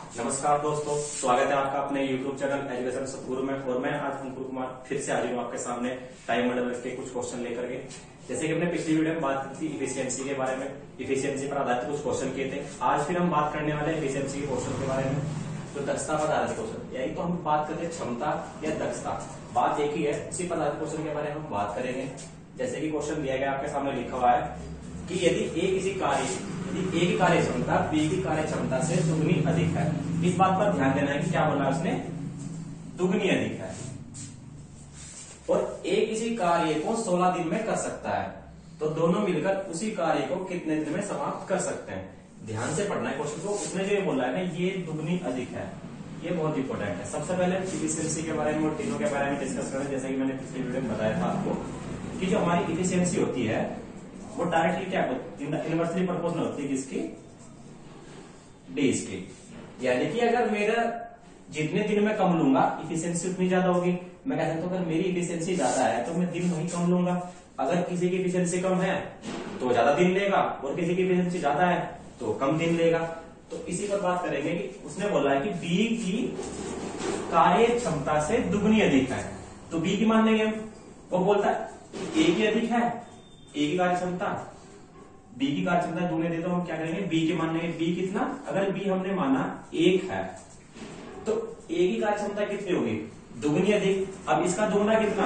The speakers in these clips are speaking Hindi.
नमस्कार दोस्तों, स्वागत है आपका अपने YouTube चैनल एजुकेशन सतगुरु में। और मैं आज अंकुर कुमार फिर से हाजिर हूँ आपके सामने टाइम मॉडल के कुछ क्वेश्चन लेकर के। जैसे कि हमने पिछली वीडियो में बात की थी इफिशियंसी के बारे में, इफिशियंसी पर आधारित कुछ क्वेश्चन किए थे। आज फिर हम बात करने वाले इफिशियंसी के क्वेश्चन के बारे में, तो दक्षता पर आधारित क्वेश्चन, यही तो हम बात करते हैं क्षमता या दक्षता, बात एक ही है। उसी पर आधारित क्वेश्चन के बारे में हम बात करेंगे। जैसे कि क्वेश्चन दिया गया आपके सामने लिखा हुआ है कि यदि ए की कार्य क्षमता बी की कार्य क्षमता से दुगनी अधिक है। इस बात पर ध्यान देना है कि क्या बोला उसने, दुगनी अधिक है। और ए किसी कार्य को 16 दिन में कर सकता है, तो दोनों मिलकर उसी कार्य को कितने दिन में समाप्त कर सकते हैं। ध्यान से पढ़ना है क्वेश्चन को। उसने जो ये बोला है ना, ये दुगनी अधिक है, ये बहुत इंपॉर्टेंट है। सबसे पहले इफिशियंसी के बारे में और तीनों के बारे में डिस्कस करें। जैसा कि मैंने पिछले वीडियो में बताया था आपको कि जो हमारी इफिशियंसी होती है वो डायरेक्टली क्या इनवर्सली प्रोपोर्शनल होती है किसकी, डेज की। यानी कि अगर मेरा जितने दिन में कम लूंगा इफिशियंसी उतनी ज्यादा होगी। मैं कह सकता हूं अगर मेरी इफिशियंसी ज्यादा है तो मैं दिन वही कम लूंगा। अगर किसी की इफिशियंसी कम है तो ज्यादा दिन लेगा, और किसी की इफिशियंसी ज्यादा है तो कम दिन लेगा। तो इसी पर बात करेंगे कि उसने बोला है कि बी की कार्य क्षमता से दुगनी अधिक है, तो बी की मान लेंगे हम। वो बोलता है ए की अधिक है, ए की कार्य क्षमता, बी की कार्य क्षमता दुगनी दे, तो हम क्या करेंगे, बी की मान लेंगे। बी कितना, अगर बी हमने माना 1 है तो ए की कार्य क्षमता कितनी होगी, दुगनी अधिक। अब इसका दुगना कितना,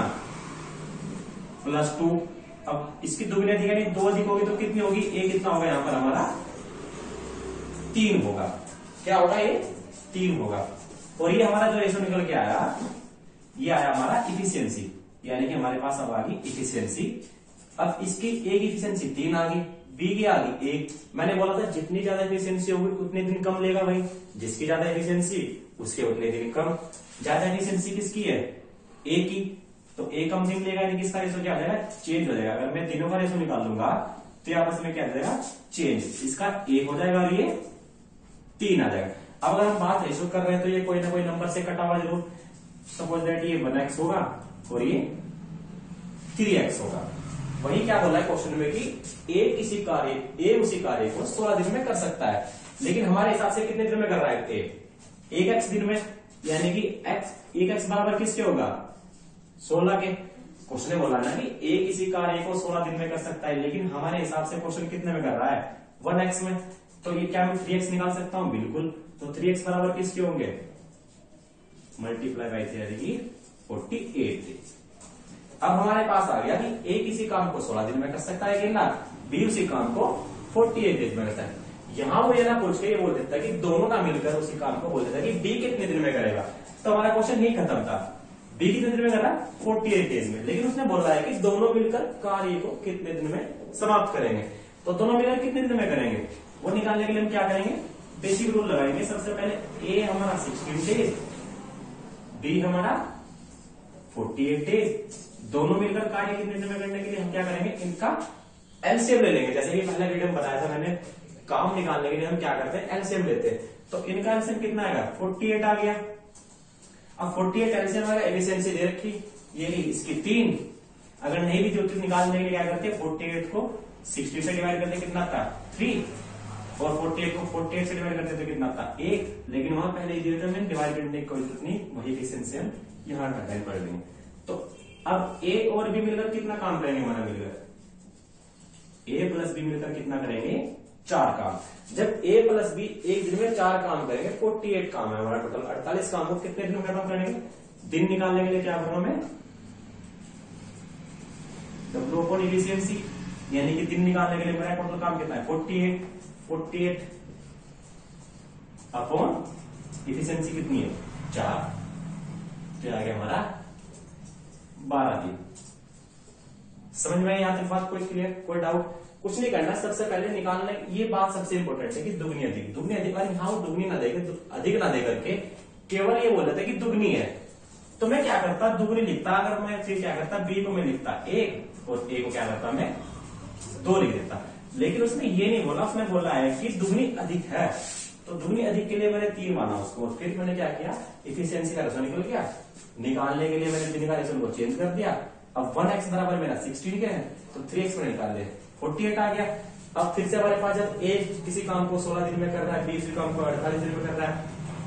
+2। अब इसकी दुगनी अधिक यानी 2 अधिक होगी तो कितनी होगी, ए कितना होगा यहां पर हमारा 3 होगा। क्या होगा, ये 3 होगा। और ये हमारा जो रेशो निकल के आया, ये आया हमारा इफिशियंसी, यानी कि हमारे पास अब आ गई इफिशियंसी। अब इसकी ए की इफिशियंसी 3 आ गई, बी की आ गई 1। मैंने बोला था जितनी ज्यादा इफिशियंसी होगी उतने दिन कम लेगा भाई, जिसकी ज्यादा इफिशियंसी उसके उतने दिन कम। ज्यादा इफिशियंसी किसकी है, ए की, तो ए कम दिन लेगा, यानी कि इसका रेशो क्या हो जाएगा, चेंज हो जाएगा। अगर मैं दिनों का रेशो निकाल लूंगा तो ये आपस में क्या हो जाएगा, चेंज। इसका 1 हो जाएगा और ये 3 आ जाएगा। अब अगर हम बात रेशो कर रहे हैं तो ये कोई ना कोई नंबर से कटा हुआ जरूर। सपोज दैट ये 1x होगा और ये 3x होगा। वही क्या बोला है क्वेश्चन में कि ए उसी कार्य को 16 दिन में कर सकता है, लेकिन हमारे हिसाब से कितने दिन में कर रहा है, एक एक्स दिन में। यानी कि एक एक्स बराबर किसके होगा, 16 के। क्वेश्चन ने बोला ना कि ए किसी कार्य को 16 दिन में कर सकता है, लेकिन हमारे हिसाब से क्वेश्चन कितने में कर रहा है, 1x में। तो ये क्या मैं 3x निकाल सकता हूं, बिल्कुल। तो 3x बराबर किसके होंगे, मल्टीप्लाई बाई 3 यानी कि 48। अब हमारे पास आ गया कि ए किसी काम को 16 दिन में कर सकता है, कि ना बी उसी काम को 48 दिन में करता है। यहां वो ये ना पूछ के ये बोल देता है कि दोनों का मिलकर उसी काम को बोल देता है कि बी कितने दिन में करेगा, तो हमारा क्वेश्चन यही खत्म था। बी कितने दिन में कर रहा है, 48 डेज में। लेकिन उसने बोला है कि दोनों मिलकर कार्य को कितने दिन में समाप्त करेंगे, तो दोनों मिलकर कितने दिन में करेंगे, वो निकालने के लिए हम क्या करेंगे, बेसिक रूल लगाएंगे। सबसे पहले ए हमारा 16 डेज, बी हमारा 48 डेज, दोनों मिलकर कार्य कितने दिन में करने के लिए हम क्या करेंगे, इनका एलसीएम ले लेंगे। जैसे कि पहले वीडियो में बताया था मैंने, काम निकालने के लिए हम क्या करते हैं, एलसीएम लेते हैं। तो इनका एलसीएम कितना आएगा, 48 आ गया। अब 48 एलसीएम आएगा, एफिशिएंसी दे रखी ये इसकी 3। अगर नहीं भी जो निकालने के लिए क्या करते हैं, 48 को 60 से डिवाइड करते कितना था, 3, और 48 को 48 से डिवाइड करते तो कितना था, 1। लेकिन वहां पहले डिवाइड करने की कोई जरूरत नहीं, वही एफिशिएंसी हम यहां पढ़ लेंगे। तो अब ए और बी मिलकर कितना काम करेंगे, हमारा मिलकर ए प्लस बी मिलकर कितना करेंगे, 4 काम। जब ए प्लस बी एक दिन में 4 काम करेंगे, 48 काम है हमारा टोटल। 48 काम को कितने दिन में खत्म करेंगे, दिन निकालने के लिए क्या करूं मैं, डब्ल्यू अपॉन इफिशियंसी, यानी कि दिन निकालने के लिए मेरा टोटल काम कितना है, 48 अपॉन इफिशियंसी कितनी है, 4, तो आ गया हमारा 12 दिन। समझ में यहां तक बात, कोई क्लियर, कोई डाउट, कुछ नहीं करना। सबसे पहले निकालने, ये बात सबसे इंपॉर्टेंट है कि दुगनी अधिक, दुगनी अधिक। और यहां दुगनी ना देकर, अधिक ना देकर के केवल ये बोल देता कि दुगनी है, तो मैं क्या करता, दुगनी लिखता। अगर मैं फिर क्या करता, बी को मैं लिखता 1 और ए को क्या करता मैं 2 लिख देता। लेकिन उसने ये नहीं बोला, उसने बोला है कि दुगनी अधिक है, तो दुगनी अधिक के लिए मैंने 3 माना उसको। और फिर मैंने क्या किया, इफिशियंसी का रेशो निकल गया, निकालने के लिए मैंने दिन का रेशो को चेंज कर दिया। अब 1x बराबर मेरा 16 के है, तो 3x मैंने निकाल लिया, 48 आ गया। अब फिर से हमारे पास जब ए किसी काम को 16 दिन में कर रहा है, बी किसी काम को 48 दिन में कर रहा है,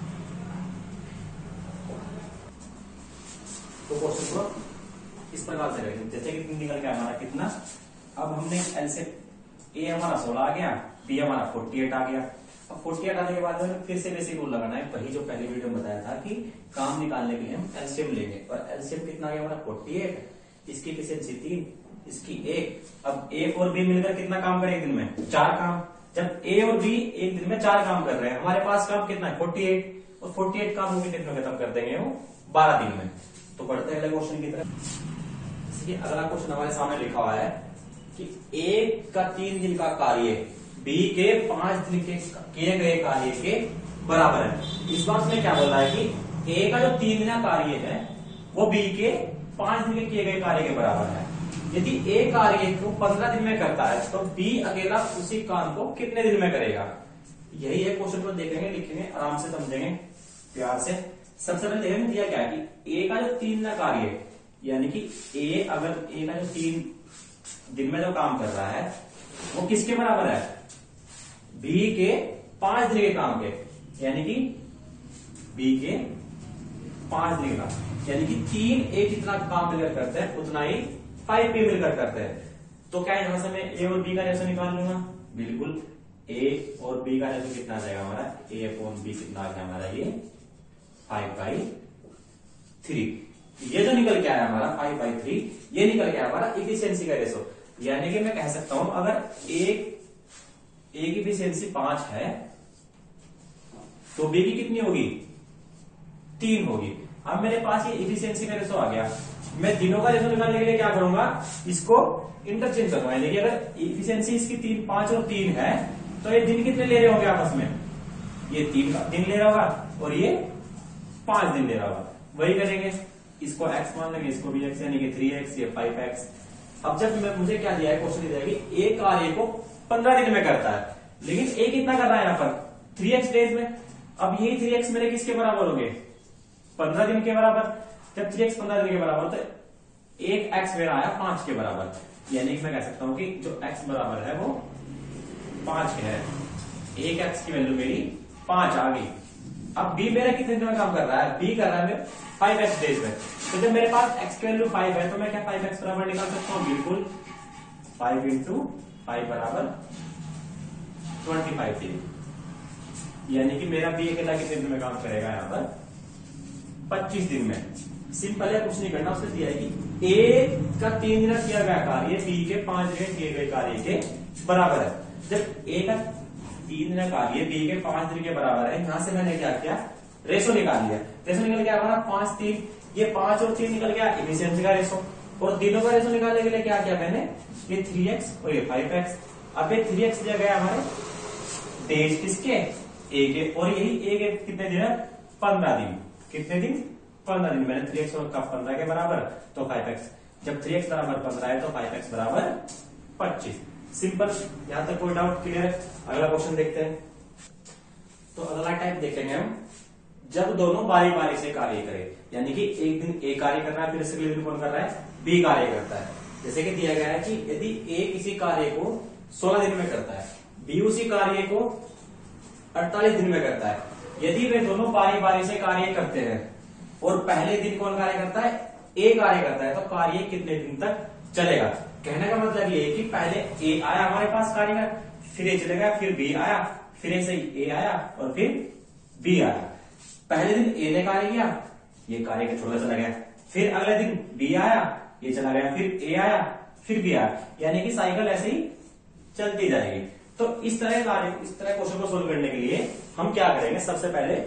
तो क्वेश्चन को इस प्रकार से करेंगे, जैसे कि निकल के हमारा कितना, अब हमने एलसीएम ए हमारा 16 आ गया, बी हमारा 48 आ गया। अब 48 आने के बाद हमें फिर से बेसिक रूल लगाना है, वही जो पहली वीडियो में बताया था कि काम निकालने के लिए हम एलसीएम लेंगे, और एलसीएम कितना आ गया हमारा 48, इसकी एफिशिएंसी 3, इसकी 1। अब ए और बी मिलकर कितना काम करे एक दिन में, 4 काम। जब ए और बी एक दिन में 4 काम कर रहे हैं, हमारे पास काम कितना है 48, और 48 काम कितने दिन में खत्म कर देंगे वो 12 दिन में। तो बढ़ते हैं अगले क्वेश्चन की तरफ। अगला क्वेश्चन हमारे सामने लिखा हुआ है कि ए का 3 दिन का कार्य बी के 5 दिन के किए गए कार्य के बराबर है। इस बात में क्या बोल रहा है कि ए का जो 3 दिन का कार्य है वो बी के 5 दिन के किए गए कार्य के बराबर है। यदि ए कार्य को 15 दिन में करता है तो बी अकेला उसी काम को कितने दिन में करेगा। यही है क्वेश्चन को देखेंगे, लिखेंगे, आराम से समझेंगे प्यार से। सबसे पहले देखने दिया क्या है कि ए का जो 3 दिन का कार्य है, यानी कि ए का जो 3 दिन में जो काम कर रहा है वो किसके बराबर है, बी के 5 दिन के काम के, यानी कि बी के 5 दिन का, यानी कि 3 ए जितना काम मिलकर करते हैं उतना ही 5 बी मिलकर करते हैं। तो क्या यहां से मैं ए और बी का रेशो निकाल लूंगा, बिल्कुल। ए और बी का रेशो कितना आ जाएगा हमारा, ए अपॉन बी कितना आ गया हमारा, ये 5/3। ये जो निकल के आया हमारा 5/3, ये निकल के आया हमारा इफिशियंसी का रेशो। यानी कि मैं कह सकता हूं अगर ए की इफिशियंसी 5 है तो बी की कितनी होगी, 3 होगी। अब मेरे पास ये इफिशियंसी का रेशो आ गया, मैं दिनों का रेशो निकालने के लिए क्या करूंगा, इसको इंटरचेंज करूंगा। यानी कि अगर इफिशियंसी इसकी 5 और 3 है तो ये दिन कितने ले रहे होंगे आपस में, ये 3 दिन ले रहा होगा और ये 5 दिन ले रहा होगा। वही करेंगे, इसको x मान लेंगे, इसको भी x, यानी कि 3x, ये 5x। अब जब मुझे क्या दिया है, क्वेश्चन दिया है कि ए कार्य को 15 दिन में करता है, लेकिन ए कितना कर रहा है यहाँ पर 3x डेज में। अब यही 3x मेरे किसके बराबर होंगे, 15 दिन के बराबर। जब 3x 15 दिन के बराबर तो एक x मेरा आया 5 के बराबर, यानी कि मैं कह सकता हूं कि जो x बराबर है वो 5 के है। एक x की वैल्यू मेरी 5 आ गई। अब b मेरा कितने दिन में काम कर रहा है, b कर रहा है 5x डेज में। तो जब मेरे पास x की वैल्यू 5 है तो मैं क्या 5x बराबर निकाल सकता हूँ, बिल्कुल 5 × 5 बराबर 25 दिन। यानी कि मेरा b अकेला कितने दिन में काम करेगा, यहाँ पर 25 दिन में। सिंपल है, कुछ नहीं करना। उसने दिया है कि ए का 3 दिन किया गया कार्य बी के 5 दिन किए गए कार्य के बराबर है। जब ए का 3 दिन कार्य बी के 5 दिन के बराबर है, यहां से मैंने क्या किया, रेशो निकाल लिया। रेशो निकल गया हमारा 5 3, ये 5 और 3 निकल गया इफिशियंसी का रेशो। और दिनों का रेशो निकालने के लिए क्या किया मैंने, ये 3x और ये 5x। अब ये 3x दिया गया हमारे डेज किसके, ए के, और यही ए के कितने दिन है, 15 दिन। कितने दिन, 15 दिन। मैंने 3x और 15 के बराबर तो 5x। जब 3x बराबर 15 है तो 5x बराबर 25। सिंपल, यहां तक कोई डाउट क्लियर है। अगला क्वेश्चन देखते हैं। तो अगला टाइप देखेंगे हम, जब दोनों बारी बारी से कार्य करें, यानी कि एक दिन ए कार्य कर रहा है, फिर अगले दिन कौन कर रहा है, बी कार्य करता है। जैसे कि दिया गया है कि यदि ए किसी कार्य को 16 दिन में करता है, बी उसी कार्य को 48 दिन में करता है। यदि वे दोनों बारी बारी से कार्य करते हैं और पहले दिन कौन कार्य करता है, ए कार्य करता है, तो कार्य कितने दिन तक चलेगा। कहने का मतलब ये है कि पहले ए आया हमारे पास कार्य का, फिर ए चलेगा, फिर बी आया, फिर ए से ए आया और फिर बी आया। पहले दिन ए ने कार्य किया, ये कार्य का छोड़कर चला गया, फिर अगले दिन बी आया, ये चला गया, फिर ए आया, फिर बी आया। यानी कि साइकिल ऐसे ही चलती जाएगी। तो इस तरह क्वेश्चन को सोल्व करने के लिए हम क्या करेंगे, सबसे पहले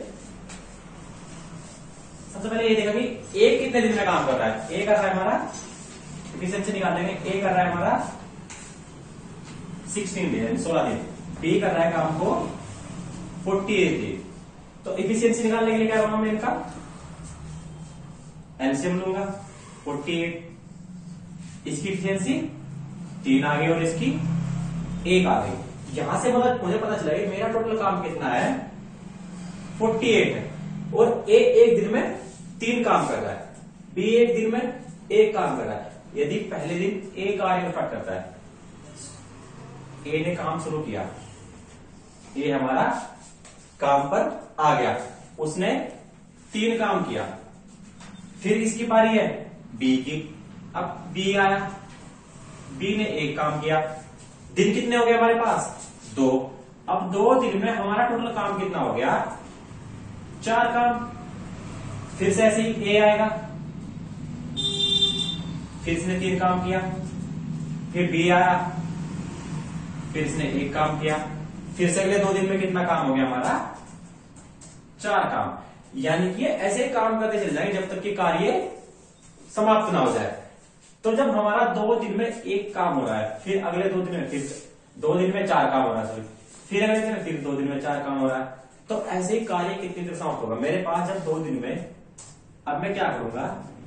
ये देखा कि ए कितने दिन में काम कर रहा है। ए कर रहा है हमारा, इफिशिएंसी निकालेंगे, ए कर रहा है हमारा 16 दिन, 16 दिन। बी कर रहा है काम को 48 दिन। तो इफिशिएंसी निकालने के लिए क्या करूंगा मैं, इनका एलसीएम लूंगा। 48, इसकी इफिशिएंसी 3 आ गई और इसकी 1 आ गई। यहां से मुझे पता चला कि मेरा टोटल काम कितना है, 48 है। और ए एक दिन में 3 काम कर रहा है, बी एक दिन में 1 काम कर रहा है। यदि पहले दिन ए कार्य करता है, ए ने काम शुरू किया, ए हमारा काम पर आ गया, उसने 3 काम किया, फिर इसकी पारी है बी की। अब बी आया, बी ने एक काम किया, दिन कितने हो गए हमारे पास 2। अब 2 दिन में हमारा टोटल काम कितना हो गया 4 काम। फिर से ऐसे ही ए आएगा, फिर इसने 3 काम किया, फिर बी आया, फिर इसने 1 काम किया, फिर से अगले 2 दिन में कितना काम हो गया हमारा 4 काम। यानी कि ऐसे काम करते चल जाएंगे जब तक कि कार्य समाप्त ना हो जाए। तो जब हमारा 2 दिन में 1 काम हो रहा है, फिर अगले 2 दिन में फिर 2 दिन में 4 काम हो रहा है, फिर अगले दिन में फिर 2 दिन में 4 काम हो रहा है, तो ऐसे ही कार्य कितनी देर समाप्त होगा मेरे पास जब 2 दिन में। अब मैं क्या करूंगा,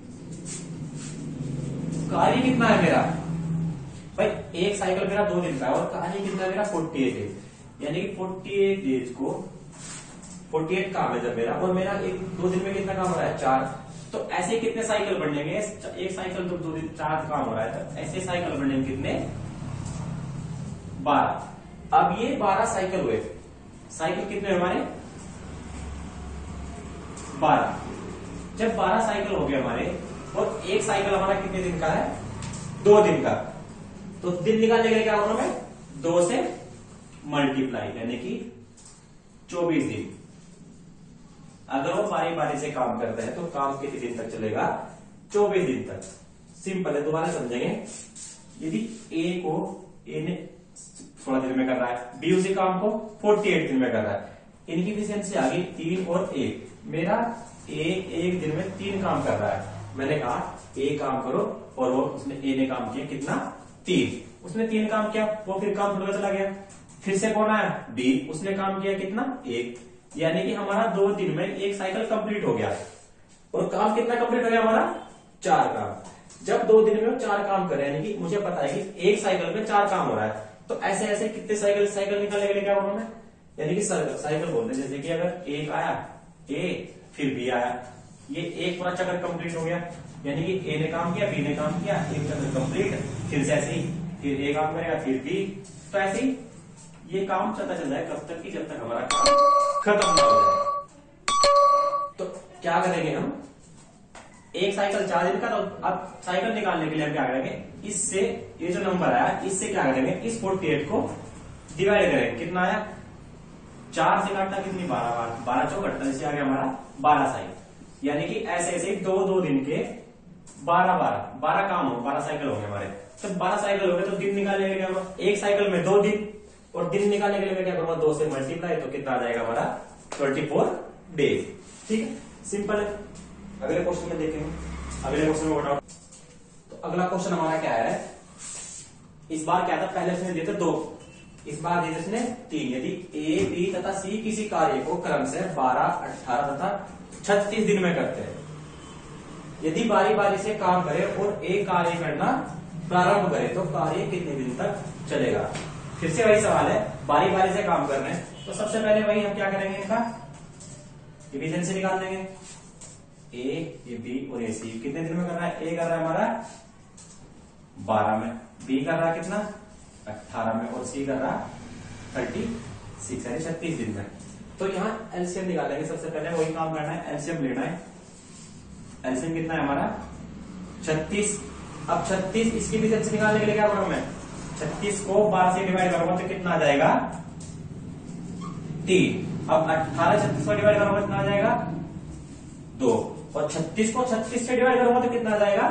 कार्य कितना है मेरा भाई, एक साइकिल मेरा 2 दिन का है और कार्य कितना मेरा 48 है, यानी कि 48 डेज को 48 काम है जब मेरा, और मेरा 2 दिन में कितना काम हो रहा है 4। तो ऐसे कितने साइकिल बनेंगे, एक साइकिल तो 2 दिन 4 काम हो रहा है, तो ऐसे साइकिल बनेंगे कितने 12। अब ये 12 साइकिल हुए, साइकिल कितने हमारे 12। जब 12 साइकिल हो गए हमारे, और एक साइकिल हमारा कितने दिन का है 2 दिन का, तो दिन निकालने के लिए क्या होगा मैं 2 से मल्टीप्लाई, यानी कि 24 दिन। अगर वो बारी बारी से काम करते हैं तो काम कितने दिन तक चलेगा 24 दिन तक। सिंपल है, दोबारा समझेंगे। यदि ए ने 16 दिन में कर रहा है, बी उसी काम को 48 दिन में कर रहा है, इनकी एफिशिएंसी आ गई 3 और 1। मेरा ए 1 दिन में 3 काम कर रहा है, मैंने कहा ए काम करो, और वो उसने ए ने काम किया कितना 3, उसने 3 काम किया, वो फिर काम थोड़ा चला गया। फिर से कौन आया बी, उसने काम किया कितना 1, यानी कि हमारा 2 दिन में 1 साइकिल कंप्लीट हो गया, और काम कितना कंप्लीट हो गया हमारा 4 काम। जब 2 दिन में वो 4 काम कर रहे हैं, यानी कि मुझे पता है कि एक साइकिल में 4 काम हो रहा है, तो ऐसे ऐसे कितने साइकिल निकालने के लिए क्या होगा मैं, यानी कि साइकिल बोलते हैं, जैसे कि अगर एक आया ए फिर बी आया, ये एक पूरा चक्कर कंप्लीट हो गया, यानी कि ए ने काम किया, बी ने काम किया, एक चक्कर कंप्लीट। फिर से ऐसे ही फिर ए काम करेगा, फिर बी, तो ऐसे ही ये काम चलता चल जाए कब तक कि जब तक हमारा काम खत्म ना हो जाए। तो क्या करेंगे हम, एक साइकिल 4 दिन का, तो अब साइकिल निकालने के लिए हम क्या करेंगे, इससे ये जो नंबर आया इससे क्या करेंगे, इस 48 को डिवाइड करेंगे। कितना आया 4 से काटना कितनी 12 बार, 12 चौक 48 आ गया हमारा 12 साइकिल, यानी कि ऐसे ऐसे 2 दिन के 12 काम हो, 12 साइकिल हो गए हमारे। तो 12 साइकिल हो गए तो दिन निकालने के लिए क्या होगा, एक साइकिल में 2 दिन, और दिन निकालने के लिए मैं क्या करूंगा 2 से मल्टीप्लाई, तो कितना आ जाएगा हमारा 24 डेज। ठीक है, सिंपल है। अगले क्वेश्चन में देखेंगे, अगले क्वेश्चन में बताओ। तो अगला क्वेश्चन हमारा क्या है, इस बार क्या था, पहले उसने दिए थे 2, इस बार दिए उसने 3। यदि ए बी तथा सी किसी कार्य को क्रम से 12, 18 तथा 36 दिन में करते हैं, यदि बारी बारी से काम करे और एक कार्य करना प्रारंभ करे, तो कार्य कितने दिन तक चलेगा। फिर से वही सवाल है, बारी बारी से काम कर रहे हैं, तो सबसे पहले वही हम क्या करेंगे, इनका एफिशिएंसी निकाल लेंगे। ए बी और ए सी कितने दिन में कर रहा है, ए कर रहा है हमारा 12 में, बी कर रहा है कितना 18 में, और सी कर रहा है 36 यानी 36 दिन में। तो यहाँ एलसीएम निकालेंगे, सबसे पहले वही काम करना है, एलसीएम लेना है। एलसीएम कितना है हमारा 36। अब 36 इसकी एफिशिएंसी निकालने के लिए क्या करूंगा मैं, 36 को 12 से डिवाइड करूंगा तो कितना आ जाएगा 3। अब 18 36 को डिवाइड करूंगा कितना आ जाएगा 2, और 36 को 36 से डिवाइड करूंगा तो कितना आ जाएगा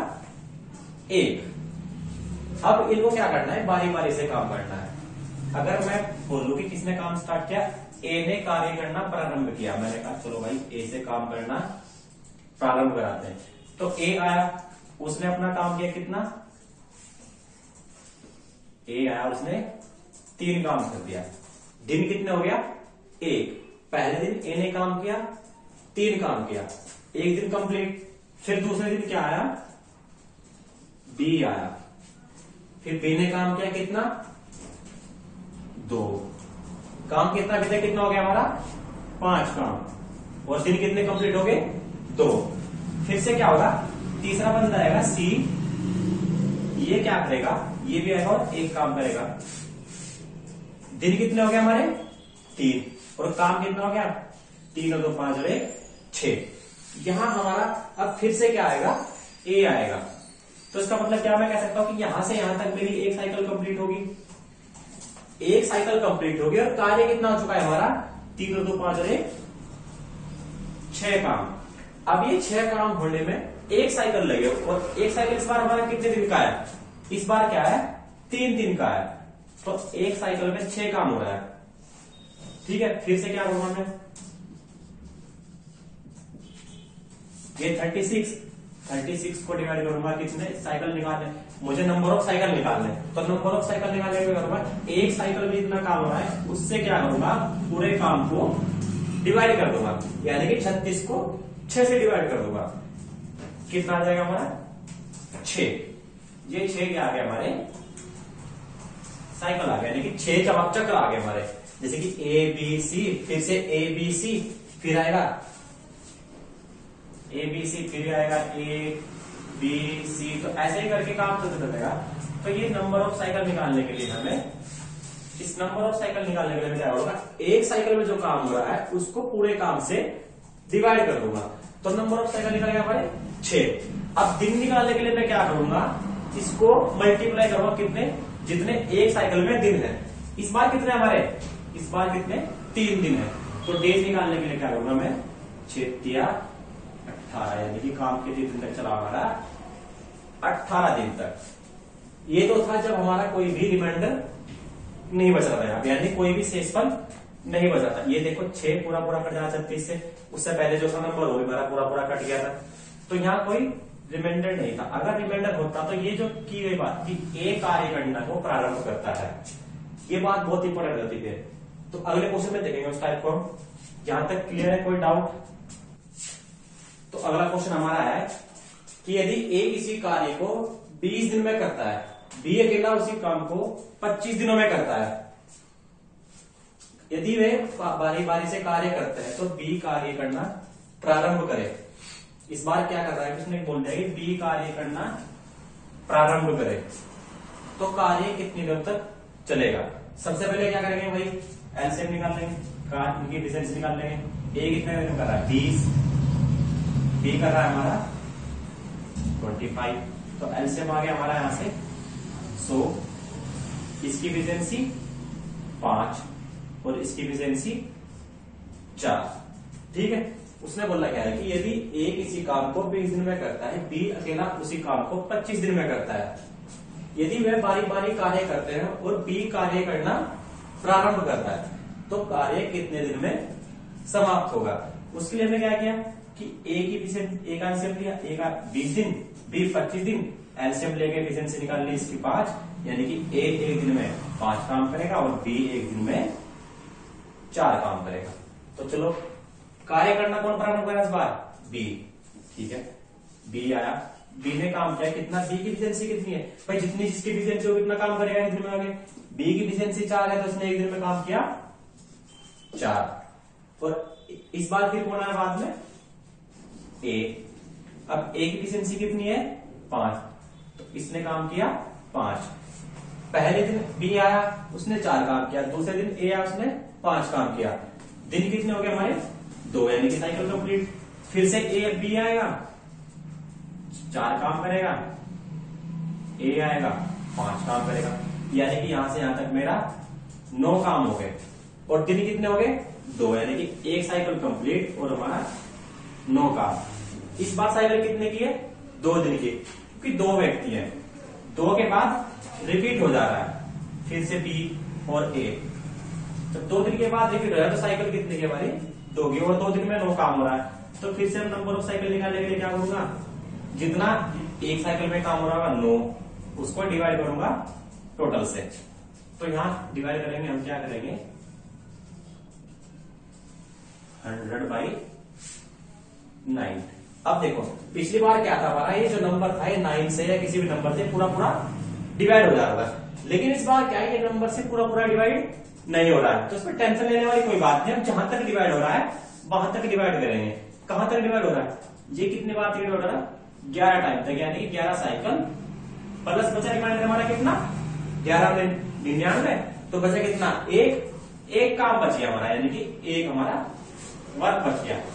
1। अब इनको क्या करना है, बारी बारी से काम करना है। अगर मैं बोलूं कि किसने काम स्टार्ट किया, ए ने कार्य करना प्रारंभ किया, मैंने कहा चलो भाई ए से काम करना प्रारंभ कराते हैं, तो ए आया, उसने अपना काम किया कितना, ए आया, उसने 3 काम कर दिया। दिन कितने हो गया 1, पहले दिन ए ने काम किया 3 काम किया, 1 दिन कंप्लीट। फिर दूसरे दिन क्या आया, बी आया, फिर बी ने काम किया कितना 2 काम, कितना हो गया हमारा 5 काम, और दिन कितने कंप्लीट हो गए 2। फिर से क्या होगा, तीसरा बंदा आएगा सी, ये क्या करेगा, ये भी आएगा और 1 काम करेगा। दिन कितने हो गए हमारे 3, और काम कितना हो गया 3 और 2 5 और 1 6। यहां हमारा अब फिर से क्या आएगा, ए आएगा। तो इसका मतलब क्या मैं कह सकता हूं कि यहां से यहां तक मेरी एक साइकिल कंप्लीट होगी, एक साइकिल कंप्लीट होगी। और कार्य कितना हो चुका है हमारा, 3 और 2 5 और 1 6 काम। अब ये 6 काम होने में एक साइकिल लगे, और एक साइकिल इस बार हमारा कितने दिन का है, इस बार क्या है 3 दिन का है। तो एक साइकिल में 6 काम हो रहा है। ठीक है, फिर से क्या करूंगा मैं, ये 36 को डिवाइड करूंगा कितने साइकिल निकालने, मुझे नंबर ऑफ साइकिल निकालने। तो नंबर ऑफ साइकिल निकालने में करूंगा, एक साइकिल में इतना काम हो रहा है, उससे क्या करूंगा पूरे काम को डिवाइड कर दूंगा, यानी कि 36 को 6 से डिवाइड कर दूंगा। कितना आ जाएगा हमारा 6। ये 6 क्या आ गया हमारे साइकिल आ गया, यानी कि 6 चक्र आ गए हमारे। जैसे कि ए बी सी, फिर से ए बी सी, फिर आएगा ए बी सी, फिर आएगा ए बी सी। तो ऐसे ही करके काम चलते रहेगा। तो ये नंबर ऑफ साइकिल निकालने के लिए हमें, इस नंबर ऑफ साइकिल निकालने के लिए क्या होगा, एक साइकिल में जो काम हो रहा है उसको पूरे काम से डिवाइड कर दूंगा। तो नंबर ऑफ साइकिल निकलेगा हमारे 6। अब दिन निकालने के लिए मैं क्या करूंगा, इसको मल्टीप्लाई करूंगा कितने, जितने एक साइकिल में दिन है। इस बार कितने हमारे, इस बार कितने 3 दिन है। तो डेज निकालने के लिए क्या करूंगा मैं, 6 या 18, यानी कि काम के दिन तक चला हमारा 18 दिन तक। ये तो था जब हमारा कोई भी रिमाइंडर नहीं बच रहा था, यानी कोई भी शेषफल नहीं बचा था। ये देखो 6 पूरा पूरा कट जाना 36 से, उससे पहले जो सा नंबर हो मेरा पूरा पूरा कट गया था। तो यहाँ कोई रिमाइंडर नहीं था। अगर रिमाइंडर होता तो ये जो की गई बात कि एक कार्य गणना को प्रारंभ करता है, ये बात बहुत इंपॉर्टेंट होती है। तो अगले क्वेश्चन में देखेंगे उस टाइप को। यहां तक क्लियर है, कोई डाउट? तो अगला क्वेश्चन हमारा है कि यदि ए किसी कार्य को 20 दिन में करता है, बी अकेला उसी काम को 25 दिनों में करता है। यदि वे बारी बारी से कार्य करते हैं तो बी कार्य करना प्रारंभ करे। इस बार क्या कर रहा है, किसने बोल दिया कि बी कार्य करना प्रारंभ करे, तो कार्य कितनी देर तक चलेगा। सबसे पहले क्या करेंगे भाई, एलसीएम निकाल लेंगे, इनकी डिस्टेंस निकाल लेंगे। ए कितने दिन कर रहा है 20, बी कर रहा है हमारा 25, तो एलसीएम आ गया हमारा यहां से 100। इसकी एफिशिएंसी 5 और इसकी एफिशिएंसी 4। ठीक है, उसने बोला क्या है कि यदि ए किसी काम को 20 दिन में करता है, बी अकेला उसी काम को 25 दिन में करता है। यदि वे बारी बारी कार्य करते हैं और बी कार्य करना प्रारंभ करता है, तो कार्य कितने दिन में समाप्त होगा। उसके लिए हमने क्या किया कि ए की एफिशिएंसी, ए का एलसीएम लिया, ए का 20 दिन, बी 25 दिन, एलसीएम लेके एफिशिएंसी निकाल ली इसकी 5, यानी कि ए एक दिन में 5 काम करेगा और बी एक दिन में 4 काम करेगा। तो चलो कार्य करना कौन प्रारंभ करेगा इस बार, बी। ठीक है, बी आया, बी ने काम किया कितना, बी की एफिशिएंसी कितनी है भाई, जितनी जिसकी एफिशिएंसी हो कितना काम करेगा एक दिन में। आगे बी की एफिशिएंसी 4 है, तो इसने एक दिन में काम किया 4। और इस बार फिर कौन आया बाद में, ए। अब ए की एफिशिएंसी कितनी है 5, तो इसने काम किया 5। पहले दिन बी आया, उसने 4 काम किया, दूसरे दिन ए आया, उसने 5 काम किया। दिन कितने हो गए हमारे 2, यानी कि साइकिल कंप्लीट। फिर से ए बी आएगा, 4 काम करेगा, ए आएगा 5 काम करेगा, यानी कि यहां से यहां तक मेरा 9 काम हो गए। और दिन कितने हो गए 2, यानी कि एक साइकिल कंप्लीट और हमारा 9 काम। इस बार साइकिल कितने की है 2 दिन की, क्योंकि 2 व्यक्ति हैं, 2 के बाद रिपीट हो जा रहा है, फिर से बी और ए। तो 2 दिन के बाद रिपीट हो रहा है, तो साइकिल कितने की हमारी 2 की, और 2 दिन में 9 काम हो रहा है। तो फिर से हम नंबर ऑफ साइकिल निकालने के लिए क्या करूंगा, जितना एक साइकिल में काम हो रहा होगा 9, उसको डिवाइड करूंगा टोटल से। तो यहां डिवाइड करेंगे हम, क्या करेंगे 100/9। अब देखो पिछली बार क्या था हमारा, ये जो नंबर था ये 9 से या किसी भी नंबर से पूरा पूरा डिवाइड हो जा रहा था, लेकिन इस बार क्या है, ये नंबर से पूरा पूरा डिवाइड नहीं हो रहा है। तो इसमें टेंशन लेने वाली कोई बात नहीं, हम जहां तक डिवाइड हो रहा है वहां तक डिवाइड करेंगे। कहां तक डिवाइड हो रहा है, ये कितने बार डिवाइड हो रहा है 11 टाइम तक, यानी कि 11 साइकिल प्लस बचा रिमाइंडर हमारा कितना 11×99, तो बचा कितना एक काम बच गया हमारा, यानी कि एक हमारा वर्क बच गया।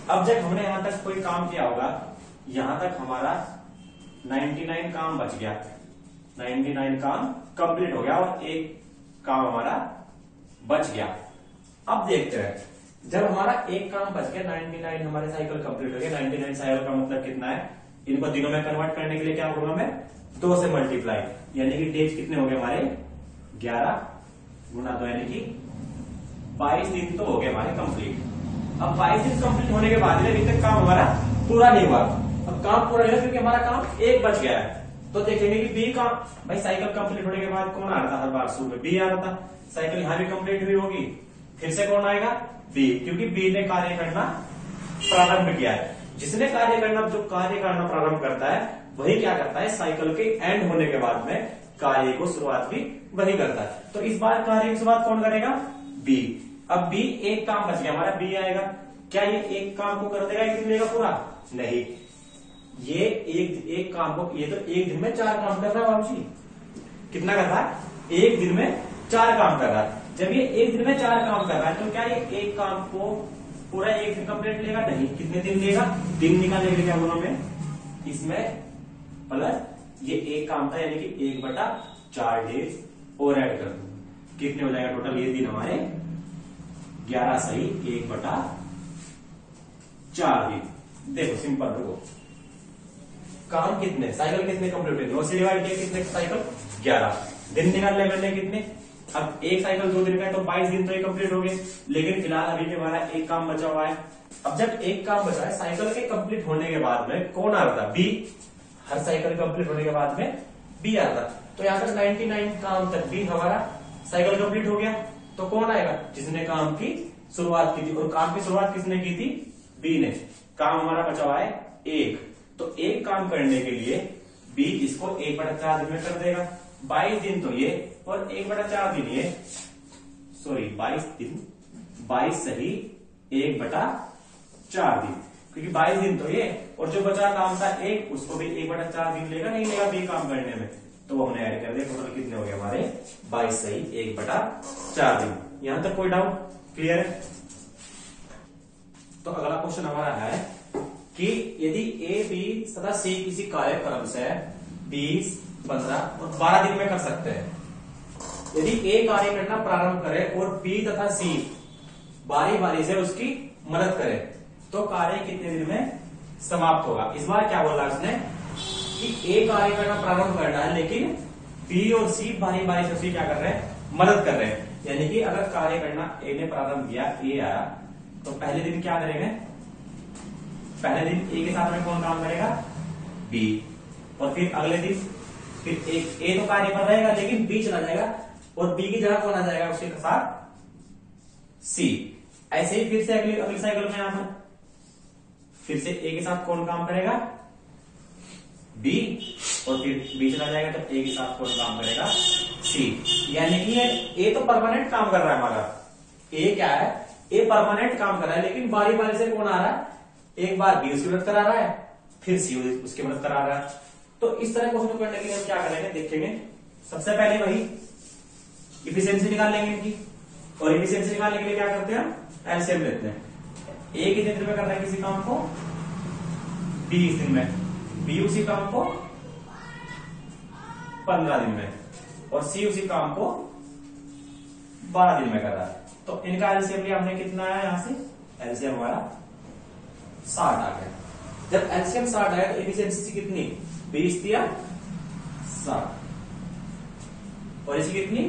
अब जब हमने यहां तक कोई काम किया होगा, यहां तक हमारा 99 काम बच गया, 99 काम कंप्लीट हो गया और एक काम हमारा बच गया। अब देखते हैं, जब हमारा एक काम बच गया, 99 हमारे साइकिल कंप्लीट हो गया, 99 साइकिल का मतलब कितना है, इनको दिनों में कन्वर्ट करने के लिए क्या होगा, मैं 2 से मल्टीप्लाई, यानी कि डेज कितने हो गए हमारे 11 गुना 2 यानी कि 22 दिन तो हो गए हमारे कंप्लीट। अब 22 दिन कंप्लीट होने के बाद अभी तक काम हमारा पूरा नहीं हुआ। अब काम पूरा नहीं हुआ क्योंकि हमारा काम एक बच गया है, तो देखेंगे कि बी काम, भाई साइकिल कंप्लीट होने के बाद कौन आ रहा था, हर बार शुरू में बी आ रहा था। साइकिल यहां भी कंप्लीट हुई होगी, फिर से कौन आएगा, बी, क्योंकि बी ने कार्य करना प्रारंभ किया है। जिसने कार्य करना, जो कार्य करना प्रारंभ करता है वही क्या करता है, साइकिल के एंड होने के बाद में कार्य को शुरुआत भी वही करता है। तो इस बार कार्य की शुरुआत कौन करेगा, बी। अब बी, एक काम बच गया हमारा, बी आएगा। क्या ये एक काम को कर देगा, एक दिन लेगा पूरा, नहीं, ये एक काम को, ये तो एक दिन में 4 काम कर रहा है बाबूजी। कितना कर रहा है, एक दिन में 4 काम कर रहा है। जब ये एक दिन में 4 काम कर रहा है तो क्या ये एक काम को पूरा एक दिन कंप्लीट लेगा, नहीं, कितने दिन लेगा, दिन निकालेंगे क्या दोनों में, इसमें प्लस ये एक काम था यानी कि 1/4 डेज और ऐड कर दूंगा, कितने हो जाएगा टोटल ये दिन हमारे 11 सही 1/4 दिन। देखो सिंपल, देखो काम कितने, साइकिल कितने कंप्लीट हुए, 9 से डिवाइड किया, कितने साइकिल 11, दिन निकाल ले मैंने कितने। अब एक साइकिल 2 दिन का है तो 22 दिन तो ये कंप्लीट हो गए, लेकिन फिलहाल अभी भी हमारा एक काम बचा हुआ है। अब जब एक काम बचा है, साइकिल के कंप्लीट होने के बाद में कौन आ रहा था, बी। हर साइकिल कंप्लीट होने के बाद में बी आ रहा था, तो यहाँ तक 99 काम तक भी हमारा साइकिल कंप्लीट हो गया। तो कौन आएगा, जिसने काम की शुरुआत की थी, और काम की शुरुआत किसने की थी, बी ने। काम हमारा बचा हुआ है 1, तो एक काम करने के लिए बी इसको 1/4 दिन में कर देगा। 22 दिन तो ये और 1/4 दिन ये, सॉरी 22 दिन, 22 सही 1/4 दिन, क्योंकि 22 दिन तो ये और जो बचा काम था एक, उसको भी 1/4 दिन लेगा, नहीं लेगा बी काम करने में, तो वो हमने ऐड कर दिया। टोटल कितने हो गए हमारे 22 सही 1/4 दिन। यहां तक कोई डाउट, क्लियर है। तो अगला क्वेश्चन हमारा है कि यदि ए बी तथा सी किसी कार्यक्रम से 20, 15 और 12 दिन में कर सकते हैं, यदि ए कार्य करना प्रारंभ करे और बी तथा सी बारी बारी से उसकी मदद करे, तो कार्य कितने दिन में समाप्त होगा। इस बार क्या बोला उसने कि ए कार्य करना प्रारंभ करना है, लेकिन बी और सी बारी बारी से उसी क्या कर रहे हैं, मदद कर रहे हैं। यानी कि अगर कार्य करना ए ने प्रारंभ किया, ए आया, तो पहले दिन क्या करेंगे, पहले दिन ए के साथ में कौन काम करेगा, बी, और फिर अगले दिन फिर एक ए तो कार्य पर रहेगा लेकिन बी चला जाएगा और बी की जगह कौन आ जाएगा उसके साथ, सी। ऐसे ही फिर से अगली साइकिल में यहां पर फिर से ए के साथ कौन काम करेगा, बी, और फिर बी चला जाएगा तो ए के साथ कौन काम करेगा, सी। यानी कि ए तो परमानेंट काम कर रहा है हमारा, ए क्या है, ए परमानेंट काम कर रहा है, लेकिन बारी बारी से कौन आ रहा है, एक बार बी उसकी मदद करा रहा है, फिर सी उसकी मदद करा रहा है। तो इस तरह क्वेश्चन करने के लिए हम क्या करेंगे, देखेंगे। सबसे पहले वही इफिशियंसी निकाल लेंगे इनकी, और इफिशियंसी निकालने के लिए क्या करते हैं, एलसीएम लेते हैं। ए कितने दिन में कर रहा है किसी काम को, बी इस दिन में, बी उसी काम को 15 दिन में, और सी उसी काम को 12 दिन में कर रहा है। तो इनका एलसीएम लिया हमने, कितना आया यहां से, एलसीएम हमारा 60 आ गया। जब एलसीएम 60 आया तो एफिशिएंसी कितनी, 20 दिया 60, और इसकी कितनी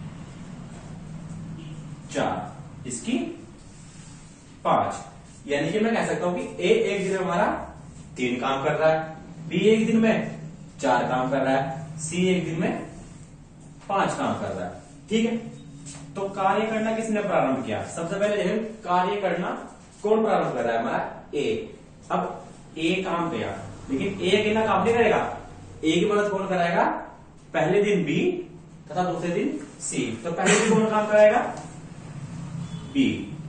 4, इसकी 5। यानी कि मैं कह सकता हूं कि ए एक दिन में हमारा 3 काम कर रहा है, बी एक दिन में 4 काम कर रहा है, सी एक दिन में 5 काम कर रहा है। ठीक है, तो कार्य करना किसने प्रारंभ किया, सबसे पहले देखें कार्य करना कौन प्रारंभ कर रहा है, हमारा ए। अब ए काम किया, लेकिन ए अकेला काम नहीं करेगा, ए की मदद कौन कराएगा, पहले दिन बी तथा दूसरे दिन सी। तो पहले दिन कौन काम कराएगा, बी,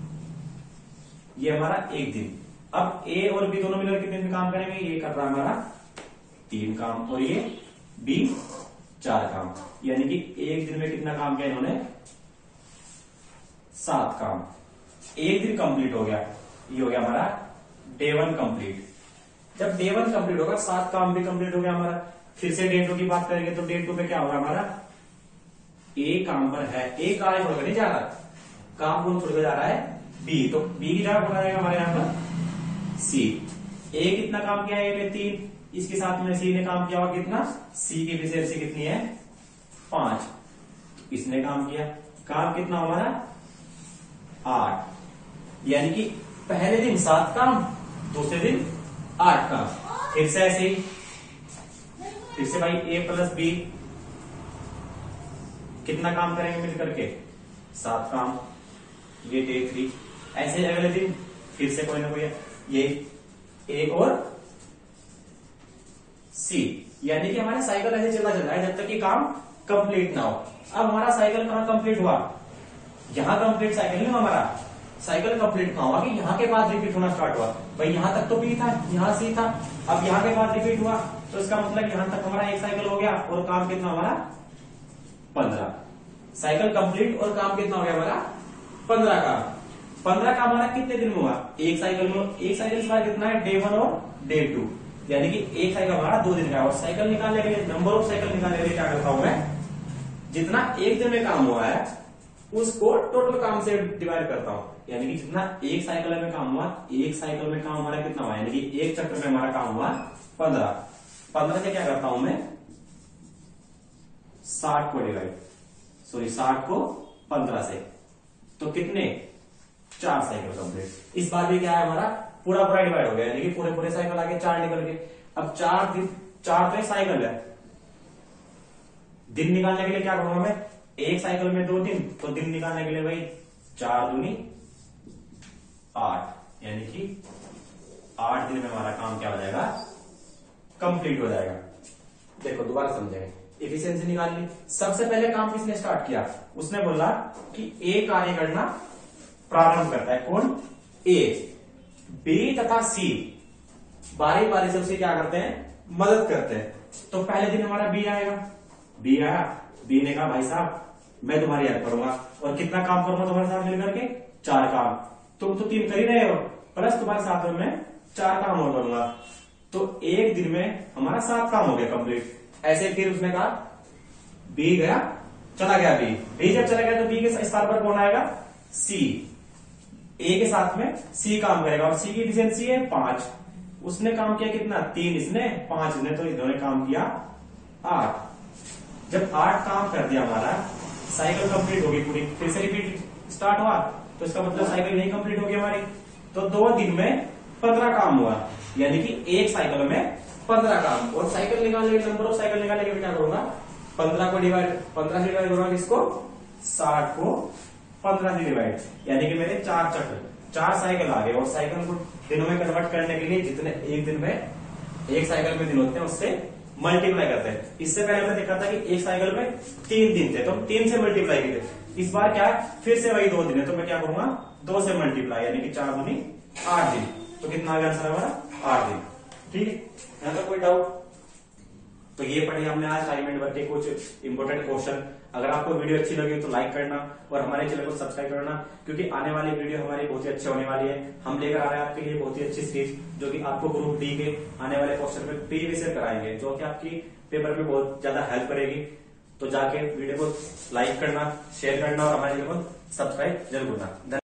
ये हमारा एक दिन। अब ए और बी दोनों मिलकर कितने दिन काम करेंगे, ये कर रहा है हमारा 3 काम, और ये बी 4 काम। यानी कि एक दिन में कितना काम किया इन्होंने, 7 काम। एक दिन कंप्लीट हो गया, ये हो गया हमारा डे 1 कंप्लीट। जब डे 1 कंप्लीट होगा 7 काम भी कंप्लीट हो गया हमारा। फिर से डे 2 की बात करेंगे तो डे 2 पे क्या होगा हमारा, ए काम पर है, ए कार्य छोड़कर नहीं जा रहा, काम कौन छोड़कर जा रहा है, बी, तो बी की जगह कौन आ जाएगा हमारे यहाँ पर, सी। ए कितना काम किया है, ए ने 3, इसके साथ में सी ने काम किया हुआ कितना, सी की एफिशिएंसी कितनी है 5, इसने काम किया, काम कितना हमारा 8, यानी कि पहले दिन 7 काम, दूसरे दिन 8 काम। फिर से ऐसे ही, फिर से भाई ए प्लस बी कितना काम करेंगे मिल करके 7 काम, ये डे 3। ऐसे अगले दिन फिर से कोई ना कोई, ये ए और सी, यानी कि हमारा साइकिल ऐसे चलता चल रहा है जब तक कि काम कंप्लीट ना हो। अब हमारा साइकिल कहां कंप्लीट हुआ, यहां कंप्लीट साइकिल नहीं हुआ हमारा, साइकिल कंप्लीट कहां हुआ कि यहां के बाद रिपीट होना स्टार्ट हुआ। भाई यहां तक तो बी था, यहां सी था, अब यहां के बाद रिपीट हुआ, तो इसका मतलब यहां तक हमारा एक साइकिल हो गया और काम कितना हमारा 15। साइकिल कंप्लीट और काम कितना हो गया हमारा 15 का। 15 का हमारा कितने दिन में हुआ, एक साइकिल में। एक साइकिल इस बार कितना है, डे 1 और डे 2, यानी कि एक साइकिल हमारा 2 दिन का है। और साइकिल निकालने के लिए, नंबर ऑफ साइकिल निकालने के लिए क्या करता हूं मैं, जितना एक दिन में काम हुआ है उसको टोटल काम से डिवाइड करता हूं, यानी कि जितना एक साइकिल में काम हुआ, एक साइकिल में काम हमारा कितना हुआ, यानी कि एक चक्कर में हमारा काम हुआ 15 से क्या करता हूं मैं 60 को डिवाइड, 60 को 15 से, तो कितने 4 साइकिल कंप्लीट। इस बार भी क्या है हमारा पूरा डिवाइड हो गया, यानी कि पूरे साइकिल आगे 4 निकल गए। अब 4 तो साइकिल है, दिन निकालने के लिए क्या करूंगा मैं, एक साइकिल में 2 दिन, तो दिन निकालने के लिए भाई 4 दूनी 8, यानी कि 8 दिन में हमारा काम क्या हो जाएगा, कंप्लीट हो जाएगा। देखो दोबारा समझेंगे, एफिशिएंसी निकाल ली। सबसे पहले काम किसने स्टार्ट किया, उसने बोला कि ए कार्य करना प्रारंभ करता है, कौन, ए। बी तथा सी बारी बारी से उसे क्या करते हैं, मदद करते हैं। तो पहले दिन हमारा बी आएगा, बी आया, बी ने कहा भाई साहब मैं तुम्हारी हेल्प करूंगा और कितना काम करूंगा तुम्हारे साथ मिलकर के 4 काम, तुम तो 3 कर ही रहे हो, प्लस तुम्हारे साथ में मैं 4 काम और करूंगा, तो एक दिन में हमारा 7 काम हो गया कंप्लीट। ऐसे फिर उसने कहा बी गया, चला गया बी जब चला गया तो बी के स्थान पर कौन आएगा, सी। ए के साथ में सी काम करेगा और सी की एफिशिएंसी है 5, उसने काम किया कितना 3, इसने 5, इसने, तो इन्होंने काम किया 8। जब 8 काम कर दिया हमारा, साइकिल कंप्लीट होगी पूरी, फिर से रिपीट स्टार्ट हुआ, तो इसका मतलब साइकिल नहीं कंप्लीट होगी हमारी, तो 2 दिन में 15 काम हुआ, यानी कि एक साइकिल में 15 काम। और साइकिल निकालने के, नंबर ऑफ साइकिल निकालने के क्या करूंगा, 15 को डिवाइड, 15 से डिवाइड करूंगा किसको, 60 को 15 से डिवाइड, यानी कि मेरे 4 चक्र, 4 साइकिल आ गए। और साइकिल को दिनों में कन्वर्ट करने के लिए जितने एक दिन में एक साइकिल में दिन होते हैं उससे मल्टीप्लाई करते हैं। इससे पहले हमने देखा था कि एक साइकिल में 3 दिन थे, तो 3 से मल्टीप्लाई किए थे। इस बार क्या है, फिर से वही 2 दिन है, तो मैं क्या करूंगा 2 से मल्टीप्लाई, यानी कि 4 दूनी 8 दिन, तो कितना आ गया आंसर हमारा 8 दिन। ठीक है, यहां तक कोई डाउट, तो ये पढ़े हमने आज असाइनमेंट वर्क के कुछ इंपोर्टेंट क्वेश्चन। अगर आपको वीडियो अच्छी लगी तो लाइक करना और हमारे चैनल को सब्सक्राइब करना, क्योंकि आने वाली वीडियो हमारी बहुत ही अच्छी होने वाली है। हम लेकर आ रहे हैं आपके लिए बहुत ही अच्छी सीरीज, जो कि आपको ग्रुप डी के आने वाले क्वेश्चन में प्रीवियस ईयर कराएंगे, जो कि आपकी पेपर में बहुत ज्यादा हेल्प करेगी। तो जाके वीडियो को लाइक करना, शेयर करना और हमारे चैनल को सब्सक्राइब जरूर करना।